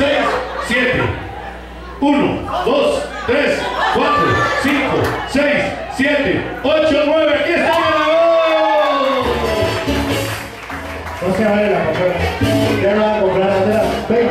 6, 7. 1, 2, 3, 4, 5, 6, 7, 8, 9. ¡Aquí está el ganador! No se vale la compra. Ya no va a comprar la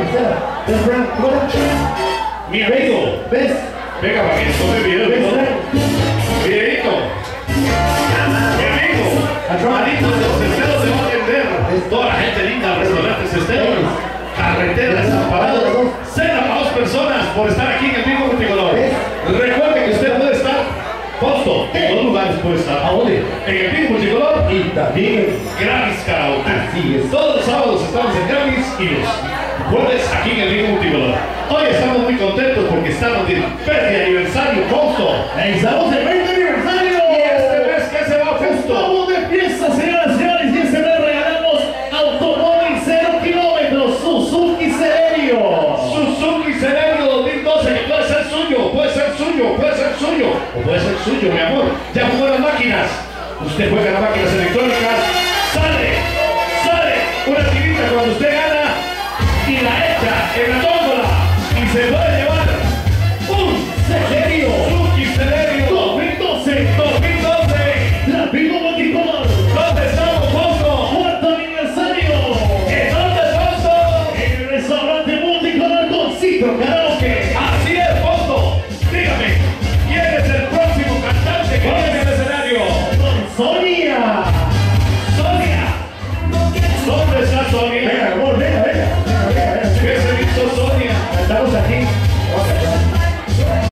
Mi amigo. ¿Ves? Venga, para que tome video. Videito. Mi amigo. Adictos de los esteros se va a atender. Toda la gente linda, restaurantes esteros, carreteras, amparados. Cena para 2 personas por estar aquí en el Pico Multicolor. Recuerde que usted puede estar posto en 2 lugares, puede estar. ¿A dónde? En el Pico Multicolor Y también Gravis Karaoke. así es. Todos los sábados estamos en Gravis y los jueves aquí en el Pico Multicolor. Hoy estamos muy contentos porque estamos de 20 aniversario justo. ¡Estamos en 20 aniversario! Y este mes que se va justo. Estamos de fiesta, señoras y señores, y este mes regalamos automóvil 0 kilómetros Suzuki Celerio. Suzuki Celerio 2012, que puede ser suyo, puede ser suyo, puede ser suyo, o puede ser suyo, mi amor. Ya jugó las máquinas. Usted juega las máquinas electrónicas,